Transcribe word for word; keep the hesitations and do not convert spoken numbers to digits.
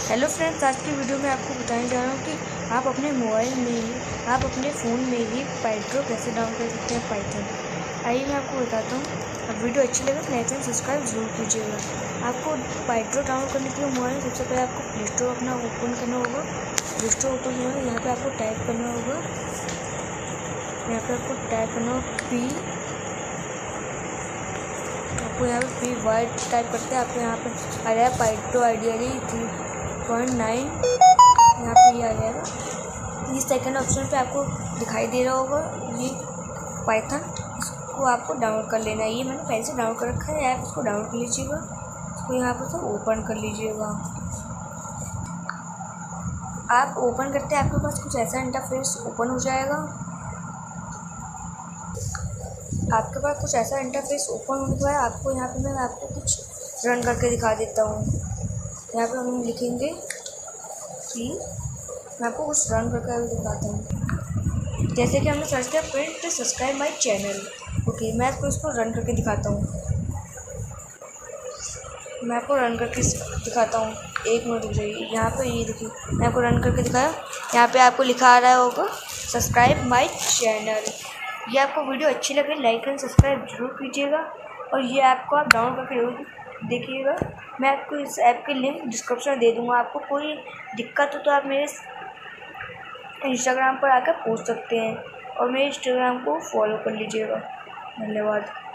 Hello friends, आज की video में आपको बताने जा रहा हूँ कि आप अपने मोबाइल में ही आप अपने फ़ोन में ही पाइड्रो कैसे डाउनलोड कर सकते हैं पाइथन। आइए मैं आपको बताता हूँ। अब वीडियो अच्छी लगे तो लाइक एंड सब्सक्राइब जरूर कीजिएगा। आपको पाइड्रो डाउनलोड करने के लिए मोबाइल में सबसे पहले आपको प्ले स्टोर अपना ओपन करना होगा। प्ले स्टोर ओपन करना होगा, यहाँ पर आपको टाइप करना होगा यहाँ पर आपको टाइप करना होगा पी आपको यहाँ पे पी वाई टाइप करते हैं। आपको यहाँ पर आ रहा है पाइड्रो आइडियली थ्री पॉइंट नाइन, यहाँ पे ये आ जाएगा। ये सेकंड ऑप्शन पे आपको दिखाई दे रहा होगा ये पाइथन, इसको आपको डाउनलोड कर लेना है। ये मैंने पहले से डाउनलोड कर रखा है ऐप, इसको डाउनलोड कर लीजिएगा। इसको यहाँ पर से ओपन कर लीजिएगा। आप ओपन करते हैं आपके पास कुछ ऐसा इंटरफेस ओपन हो जाएगा। आपके पास कुछ ऐसा इंटरफेस ओपन हुआ है। आपको यहाँ पे मैं आपको कुछ रन करके दिखा देता हूँ। यहाँ पे हम लिखेंगे कि मैं आपको कुछ रन करके अभी दिखाता हूँ। जैसे कि हमने सर्च किया print subscribe my channel. Okay, मैं आपको इसको रन करके दिखाता हूँ। मैं आपको रन करके दिखाता हूँ, एक मिनट रुक जाइए। यहाँ पे ये देखिए, मैं आपको रन करके दिखाया। यहाँ पे आपको लिखा आ रहा होगा सब्सक्राइब माई चैनल। ये आपको वीडियो अच्छी लगे लाइक एंड सब्सक्राइब जरूर कीजिएगा, और ये ऐप को आप डाउनलोड करके जरूर देखिएगा। मैं आपको इस ऐप की लिंक डिस्क्रिप्शन में दे दूँगा। आपको कोई दिक्कत हो तो आप मेरे इंस्टाग्राम पर आकर पूछ सकते हैं, और मेरे इंस्टाग्राम को फॉलो कर लीजिएगा। धन्यवाद।